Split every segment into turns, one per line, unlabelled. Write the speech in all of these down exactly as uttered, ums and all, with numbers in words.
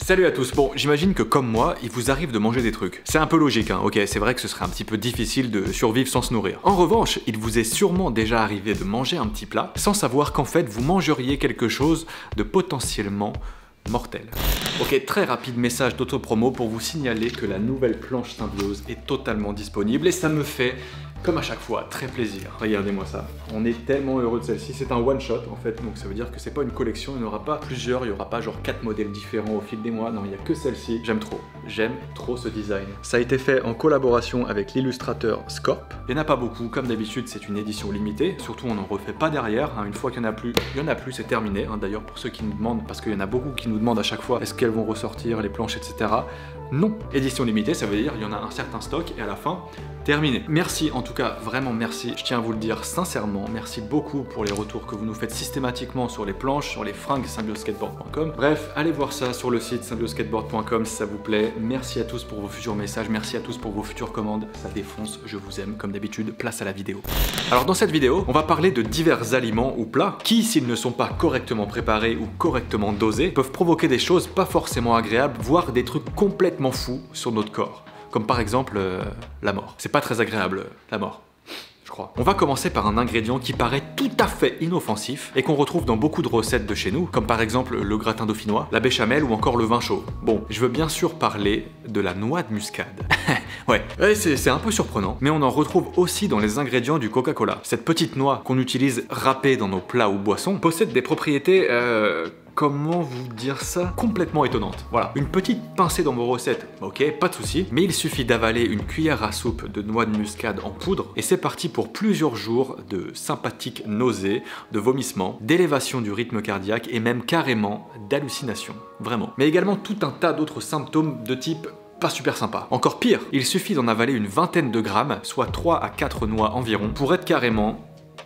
Salut à tous, bon j'imagine que comme moi, il vous arrive de manger des trucs. C'est un peu logique hein, ok, c'est vrai que ce serait un petit peu difficile de survivre sans se nourrir. En revanche, il vous est sûrement déjà arrivé de manger un petit plat sans savoir qu'en fait vous mangeriez quelque chose de potentiellement mortel. Ok, très rapide message d'autopromo pour vous signaler que la nouvelle planche Symbiose est totalement disponible et ça me fait, comme à chaque fois, très plaisir. Regardez-moi ça. On est tellement heureux de celle-ci. C'est un one shot en fait, donc ça veut dire que c'est pas une collection, il n'y aura pas plusieurs, il n'y aura pas genre quatre modèles différents au fil des mois. Non, il n'y a que celle-ci. J'aime trop. J'aime trop ce design. Ça a été fait en collaboration avec l'illustrateur Scorp. Il n'y en a pas beaucoup, comme d'habitude, c'est une édition limitée. Surtout, on n'en refait pas derrière. Hein. Une fois qu'il n'y en a plus, il n'y en a plus, c'est terminé. Hein. D'ailleurs, pour ceux qui nous demandent, parce qu'il y en a beaucoup qui nous demandent à chaque fois, est-ce qu'elles vont ressortir, les planches, et cetera. Non. Édition limitée, ça veut dire il y en a un certain stock et à la fin, terminé. Merci en tout cas, vraiment merci, je tiens à vous le dire sincèrement, merci beaucoup pour les retours que vous nous faites systématiquement sur les planches, sur les fringues symbiose skateboard point com. Bref, allez voir ça sur le site symbiose skateboard point com si ça vous plaît. Merci à tous pour vos futurs messages, merci à tous pour vos futures commandes, ça défonce, je vous aime comme d'habitude, place à la vidéo. Alors dans cette vidéo, on va parler de divers aliments ou plats qui, s'ils ne sont pas correctement préparés ou correctement dosés, peuvent provoquer des choses pas forcément agréables, voire des trucs complètement fous sur notre corps. Comme par exemple, euh, la mort. C'est pas très agréable, euh, la mort. Je crois. On va commencer par un ingrédient qui paraît tout à fait inoffensif et qu'on retrouve dans beaucoup de recettes de chez nous, comme par exemple le gratin dauphinois, la béchamel ou encore le vin chaud. Bon, je veux bien sûr parler de la noix de muscade. ouais, ouais c'est un peu surprenant, mais on en retrouve aussi dans les ingrédients du Coca-Cola. Cette petite noix qu'on utilise râpée dans nos plats ou boissons possède des propriétés, euh... comment vous dire ça? Complètement étonnante. Voilà, une petite pincée dans vos recettes, ok, pas de souci, mais il suffit d'avaler une cuillère à soupe de noix de muscade en poudre et c'est parti pour plusieurs jours de sympathiques nausées, de vomissements, d'élévation du rythme cardiaque et même carrément d'hallucinations, vraiment. Mais également tout un tas d'autres symptômes de type pas super sympa. Encore pire, il suffit d'en avaler une vingtaine de grammes, soit trois à quatre noix environ, pour être carrément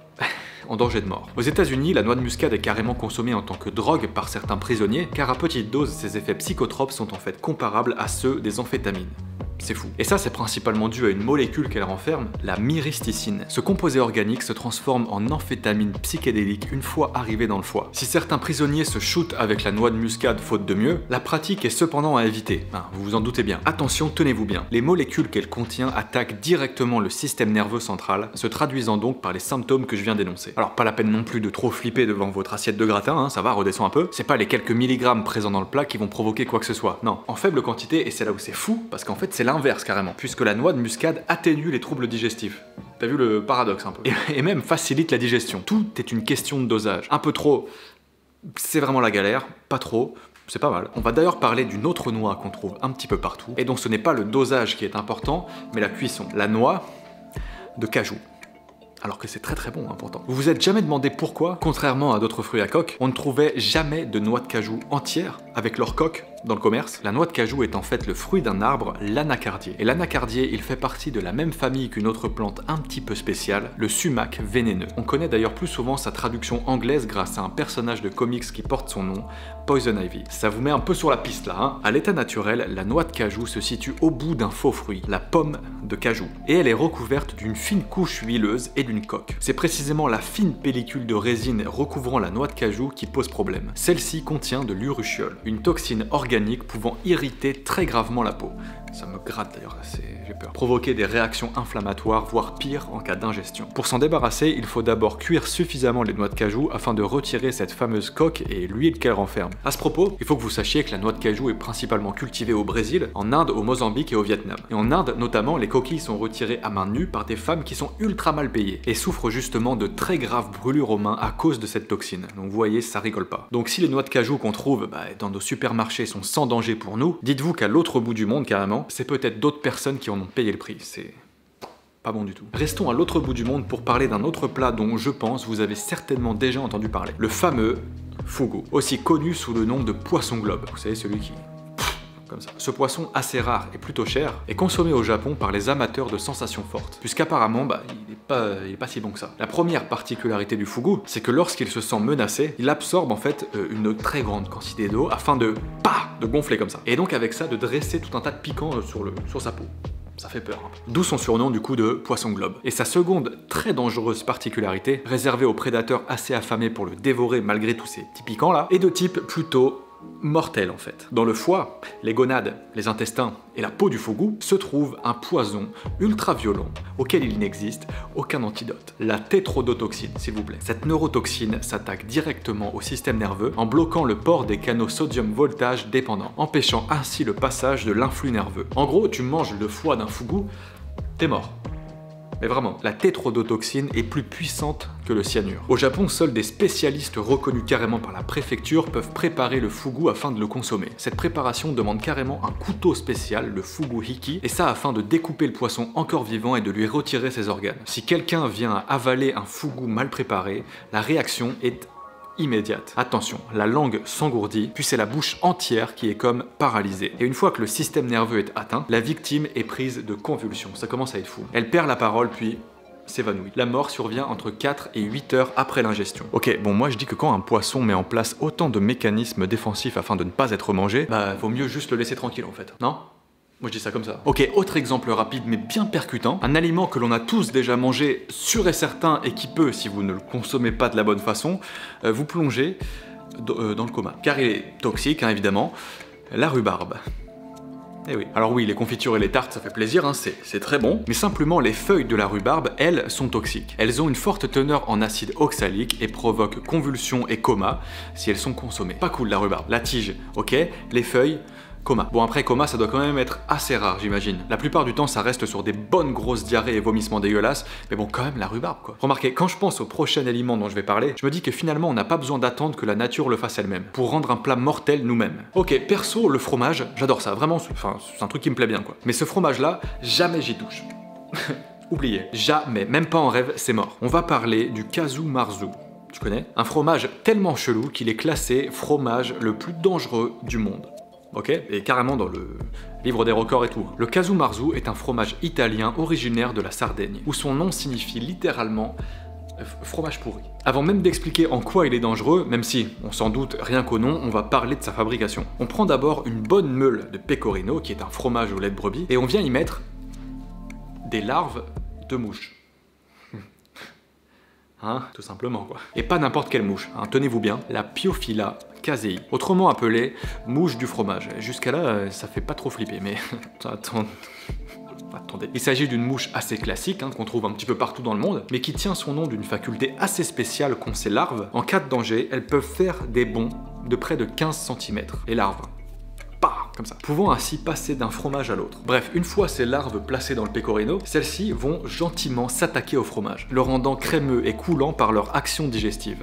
en danger de mort. Aux États-Unis, la noix de muscade est carrément consommée en tant que drogue par certains prisonniers, car à petite dose, ses effets psychotropes sont en fait comparables à ceux des amphétamines. C'est fou. Et ça, c'est principalement dû à une molécule qu'elle renferme, la myristicine. Ce composé organique se transforme en amphétamine psychédélique une fois arrivé dans le foie. Si certains prisonniers se shootent avec la noix de muscade faute de mieux, la pratique est cependant à éviter. Hein, vous vous en doutez bien. Attention, tenez-vous bien. Les molécules qu'elle contient attaquent directement le système nerveux central, se traduisant donc par les symptômes que je viens d'énoncer. Alors pas la peine non plus de trop flipper devant votre assiette de gratin, hein, ça va, redescend un peu. C'est pas les quelques milligrammes présents dans le plat qui vont provoquer quoi que ce soit. Non, en faible quantité, et c'est là où c'est fou, parce qu'en fait c'est l'inverse carrément, puisque la noix de muscade atténue les troubles digestifs. T'as vu le paradoxe un peu. Et, et même facilite la digestion. Tout est une question de dosage. Un peu trop, c'est vraiment la galère, pas trop, c'est pas mal. On va d'ailleurs parler d'une autre noix qu'on trouve un petit peu partout, et dont ce n'est pas le dosage qui est important, mais la cuisson. La noix de cajou. Alors que c'est très très bon hein, pourtant. Vous vous êtes jamais demandé pourquoi, contrairement à d'autres fruits à coque, on ne trouvait jamais de noix de cajou entière avec leur coque dans le commerce? La noix de cajou est en fait le fruit d'un arbre, l'anacardier. Et l'anacardier, il fait partie de la même famille qu'une autre plante un petit peu spéciale, le sumac vénéneux. On connaît d'ailleurs plus souvent sa traduction anglaise grâce à un personnage de comics qui porte son nom, Poison Ivy. Ça vous met un peu sur la piste là, hein. À l'état naturel, la noix de cajou se situe au bout d'un faux fruit, la pomme de cajou. Et elle est recouverte d'une fine couche huileuse et d'une coque. C'est précisément la fine pellicule de résine recouvrant la noix de cajou qui pose problème. Celle-ci contient de l'urushiol, une toxine organique pouvant irriter très gravement la peau. Ça me gratte d'ailleurs, j'ai peur. Provoquer des réactions inflammatoires, voire pire en cas d'ingestion. Pour s'en débarrasser, il faut d'abord cuire suffisamment les noix de cajou afin de retirer cette fameuse coque et l'huile qu'elle renferme. À ce propos, il faut que vous sachiez que la noix de cajou est principalement cultivée au Brésil, en Inde, au Mozambique et au Vietnam. Et en Inde, notamment, les coquilles sont retirées à main nue par des femmes qui sont ultra mal payées et souffrent justement de très graves brûlures aux mains à cause de cette toxine. Donc vous voyez, ça rigole pas. Donc si les noix de cajou qu'on trouve bah, dans nos supermarchés sont sans danger pour nous, dites-vous qu'à l'autre bout du monde carrément, c'est peut-être d'autres personnes qui en ont payé le prix. C'est pas bon du tout. Restons à l'autre bout du monde pour parler d'un autre plat dont je pense vous avez certainement déjà entendu parler. Le fameux fugu, aussi connu sous le nom de poisson globe. Vous savez, celui qui... comme ça. Ce poisson assez rare et plutôt cher est consommé au Japon par les amateurs de sensations fortes, puisqu'apparemment bah, il est pas, il est pas si bon que ça. La première particularité du fugu, c'est que lorsqu'il se sent menacé, il absorbe en fait euh, une très grande quantité d'eau afin de pas de gonfler comme ça. Et donc avec ça de dresser tout un tas de piquants euh, sur, le, sur sa peau. Ça fait peur. D'où son surnom du coup de poisson globe. Et sa seconde très dangereuse particularité, réservée aux prédateurs assez affamés pour le dévorer malgré tous ces petits piquants là, est de type plutôt mortel en fait. Dans le foie, les gonades, les intestins et la peau du fougou se trouve un poison ultra violent auquel il n'existe aucun antidote. La tétrodotoxine, s'il vous plaît. Cette neurotoxine s'attaque directement au système nerveux en bloquant le port des canaux sodium voltage dépendants, empêchant ainsi le passage de l'influx nerveux. En gros, tu manges le foie d'un fougou, t'es mort. Mais vraiment, la tétrodotoxine est plus puissante que le cyanure. Au Japon, seuls des spécialistes reconnus carrément par la préfecture peuvent préparer le fugu afin de le consommer. Cette préparation demande carrément un couteau spécial, le fugu hiki, et ça afin de découper le poisson encore vivant et de lui retirer ses organes. Si quelqu'un vient à avaler un fugu mal préparé, la réaction est immédiate. Attention, la langue s'engourdit, puis c'est la bouche entière qui est comme paralysée. Et une fois que le système nerveux est atteint, la victime est prise de convulsions. Ça commence à être fou. Elle perd la parole, puis s'évanouit. La mort survient entre quatre et huit heures après l'ingestion. Ok, bon moi je dis que quand un poisson met en place autant de mécanismes défensifs afin de ne pas être mangé, bah vaut mieux juste le laisser tranquille en fait, non ? Moi je dis ça comme ça. Ok, autre exemple rapide mais bien percutant, un aliment que l'on a tous déjà mangé, sûr et certain, et qui peut, si vous ne le consommez pas de la bonne façon, euh, vous plonger euh, dans le coma. Car il est toxique, hein, évidemment, la rhubarbe. Eh oui. Alors oui, les confitures et les tartes, ça fait plaisir, hein, c'est très bon, mais simplement les feuilles de la rhubarbe, elles, sont toxiques. Elles ont une forte teneur en acide oxalique et provoquent convulsions et coma si elles sont consommées. Pas cool la rhubarbe. La tige, ok, les feuilles, coma. Bon après coma ça doit quand même être assez rare j'imagine. La plupart du temps ça reste sur des bonnes grosses diarrhées et vomissements dégueulasses, mais bon quand même la rhubarbe quoi. Remarquez, quand je pense au prochain aliment dont je vais parler, je me dis que finalement on n'a pas besoin d'attendre que la nature le fasse elle-même, pour rendre un plat mortel nous-mêmes. Ok, perso le fromage, j'adore ça, vraiment, enfin c'est un truc qui me plaît bien quoi. Mais ce fromage là, jamais j'y touche. Oubliez, jamais, même pas en rêve, c'est mort. On va parler du casu marzu. Tu connais? Un fromage tellement chelou qu'il est classé fromage le plus dangereux du monde. Ok, et carrément dans le livre des records et tout. Le casu marzu est un fromage italien originaire de la Sardaigne, où son nom signifie littéralement fromage pourri. Avant même d'expliquer en quoi il est dangereux, même si, on s'en doute, rien qu'au nom, on va parler de sa fabrication. On prend d'abord une bonne meule de pecorino, qui est un fromage au lait de brebis, et on vient y mettre des larves de mouches. Hein, tout simplement quoi. Et pas n'importe quelle mouche, hein, tenez-vous bien, la Piophila casei, autrement appelée mouche du fromage. Jusqu'à là, ça fait pas trop flipper, mais attends... Attendez. Il s'agit d'une mouche assez classique, hein, qu'on trouve un petit peu partout dans le monde, mais qui tient son nom d'une faculté assez spéciale qu'ont ces larves. En cas de danger, elles peuvent faire des bonds de près de quinze centimètres. Les larves. Bah, comme ça, pouvant ainsi passer d'un fromage à l'autre. Bref, une fois ces larves placées dans le pecorino, celles-ci vont gentiment s'attaquer au fromage, le rendant crémeux et coulant par leur action digestive.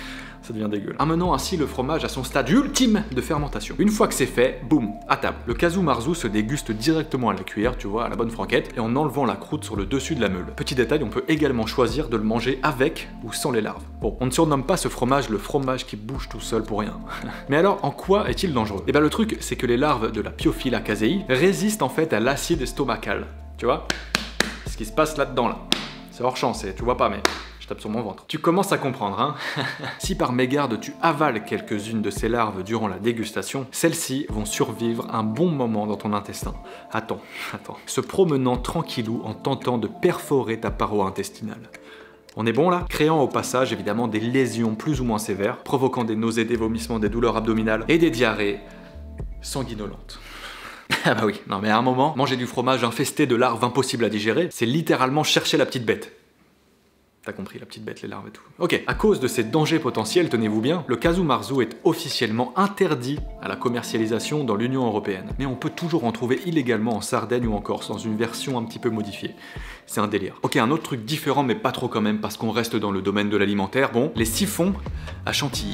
Ça devient dégueu. Amenant ainsi le fromage à son stade ultime de fermentation. Une fois que c'est fait, boum, à table. Le casu marzu se déguste directement à la cuillère, tu vois, à la bonne franquette, et en enlevant la croûte sur le dessus de la meule. Petit détail, on peut également choisir de le manger avec ou sans les larves. Bon, on ne surnomme pas ce fromage le fromage qui bouge tout seul pour rien. Mais alors, en quoi est-il dangereux? Et bien le truc, c'est que les larves de la Piophila casei résistent en fait à l'acide stomacal. Tu vois? Ce qui se passe là-dedans, là. C'est hors champ, tu vois pas, mais... sur mon ventre. Tu commences à comprendre, hein. Si par mégarde tu avales quelques-unes de ces larves durant la dégustation, celles-ci vont survivre un bon moment dans ton intestin. Attends, attends. Se promenant tranquillou en tentant de perforer ta paroi intestinale. On est bon là? Créant au passage évidemment des lésions plus ou moins sévères, provoquant des nausées, des vomissements, des douleurs abdominales et des diarrhées sanguinolentes. Ah bah oui, non mais à un moment, manger du fromage infesté de larves impossibles à digérer, c'est littéralement chercher la petite bête. T'as compris, la petite bête, les larves et tout. Ok, à cause de ces dangers potentiels, tenez-vous bien, le casu marzu est officiellement interdit à la commercialisation dans l'Union européenne. Mais on peut toujours en trouver illégalement en Sardaigne ou en Corse, dans une version un petit peu modifiée. C'est un délire. Ok, un autre truc différent, mais pas trop quand même, parce qu'on reste dans le domaine de l'alimentaire, bon, les siphons à chantilly.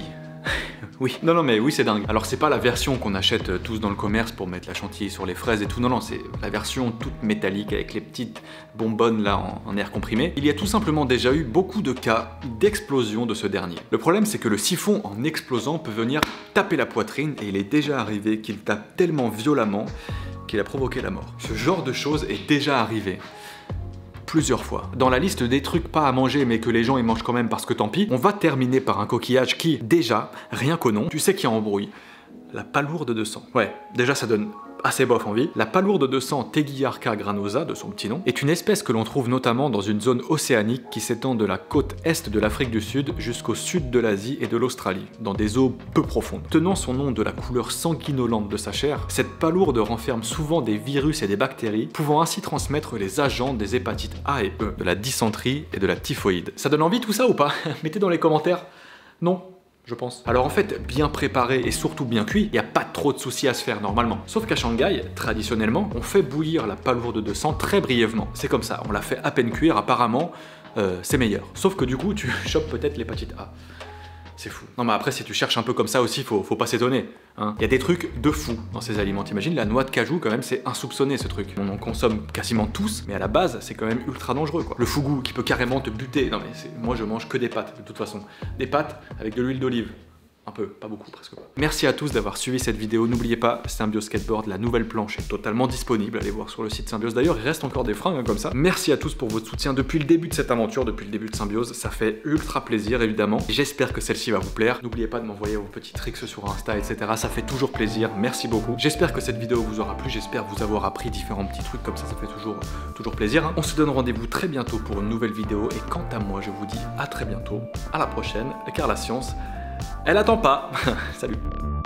Oui, non non mais oui c'est dingue. Alors c'est pas la version qu'on achète tous dans le commerce pour mettre la chantilly sur les fraises et tout, non non, c'est la version toute métallique avec les petites bonbonnes là en, en air comprimé. Il y a tout simplement déjà eu beaucoup de cas d'explosion de ce dernier. Le problème c'est que le siphon en explosant peut venir taper la poitrine et il est déjà arrivé qu'il tape tellement violemment qu'il a provoqué la mort. Ce genre de choses est déjà arrivé. Plusieurs fois. Dans la liste des trucs pas à manger mais que les gens y mangent quand même parce que tant pis, on va terminer par un coquillage qui, déjà, rien qu'au nom, tu sais qui embrouille. La palourde de sang. Ouais, déjà ça donne assez bof en vie. La palourde de sang Teguiarca granosa, de son petit nom, est une espèce que l'on trouve notamment dans une zone océanique qui s'étend de la côte est de l'Afrique du Sud jusqu'au sud de l'Asie et de l'Australie, dans des eaux peu profondes. Tenant son nom de la couleur sanguinolente de sa chair, cette palourde renferme souvent des virus et des bactéries, pouvant ainsi transmettre les agents des hépatites A et E, de la dysenterie et de la typhoïde. Ça donne envie tout ça ou pas? Mettez dans les commentaires. Non, je pense. Alors en fait, bien préparé et surtout bien cuit, il n'y a pas trop de soucis à se faire normalement. Sauf qu'à Shanghai, traditionnellement, on fait bouillir la palourde de sang très brièvement. C'est comme ça, on la fait à peine cuire, apparemment, euh, c'est meilleur. Sauf que du coup, tu chopes peut-être l'hépatite A. C'est fou. Non mais après, si tu cherches un peu comme ça aussi, faut, faut pas s'étonner. Hein. Il y a des trucs de fou dans ces aliments. T'imagines, la noix de cajou, quand même, c'est insoupçonné ce truc. On en consomme quasiment tous, mais à la base, c'est quand même ultra dangereux, quoi. Le fougou qui peut carrément te buter. Non mais moi, je mange que des pâtes, de toute façon. Des pâtes avec de l'huile d'olive. Un peu, pas beaucoup, presque pas. Merci à tous d'avoir suivi cette vidéo. N'oubliez pas, Symbiose Skateboard, la nouvelle planche est totalement disponible. Allez voir sur le site Symbiose. D'ailleurs, il reste encore des fringues hein, comme ça. Merci à tous pour votre soutien depuis le début de cette aventure, depuis le début de Symbiose. Ça fait ultra plaisir, évidemment. J'espère que celle-ci va vous plaire. N'oubliez pas de m'envoyer vos petits tricks sur Insta, et cetera. Ça fait toujours plaisir. Merci beaucoup. J'espère que cette vidéo vous aura plu. J'espère vous avoir appris différents petits trucs comme ça. Ça fait toujours, toujours plaisir. Hein. On se donne rendez-vous très bientôt pour une nouvelle vidéo. Et quant à moi, je vous dis à très bientôt. À la prochaine, car la science... elle attend pas. Salut.